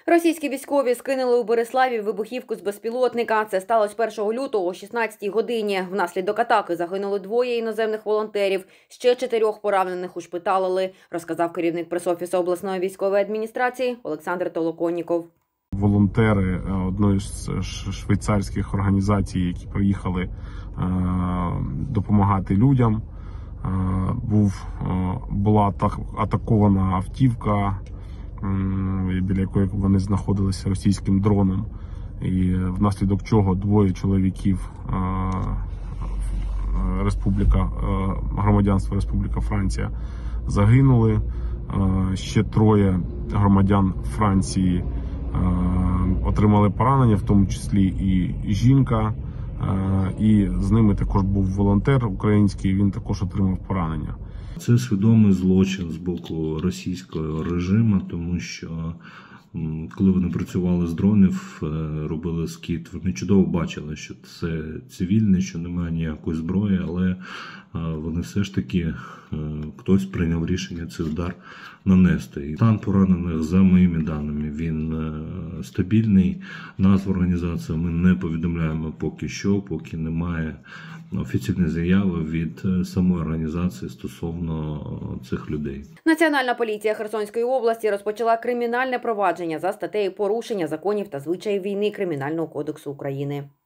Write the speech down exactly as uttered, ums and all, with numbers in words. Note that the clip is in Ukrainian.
Російські військові скинули у Бериславі вибухівку з безпілотника. Це сталося першого лютого о шістнадцятій годині. Внаслідок атаки загинули двоє іноземних волонтерів. Ще чотирьох поранених ушпиталили, розказав керівник прес-офісу обласної військової адміністрації Олександр Толоконніков. Волонтери одної з швейцарських організацій, які приїхали допомагати людям, був, була атакована автівка, біля якої вони знаходилися, російським дроном, і внаслідок чого двоє чоловіків Республіка, громадянства Республіка Франція загинули, ще троє громадян Франції отримали поранення, в тому числі і жінка, і з ними також був волонтер український, він також отримав поранення. Це свідомий злочин з боку російського режиму, тому що коли вони працювали з дронів, робили скид, вони чудово бачили, що це цивільне, що немає ніякої зброї, але вони все ж таки, хтось прийняв рішення цей удар нанести. І стан поранених, за моїми даними, він стабільний. Назву організації ми не повідомляємо поки що, поки немає офіційної заяви від самої організації стосовно цих людей. Національна поліція Херсонської області розпочала кримінальне провадження за статтею порушення законів та звичаїв війни Кримінального кодексу України.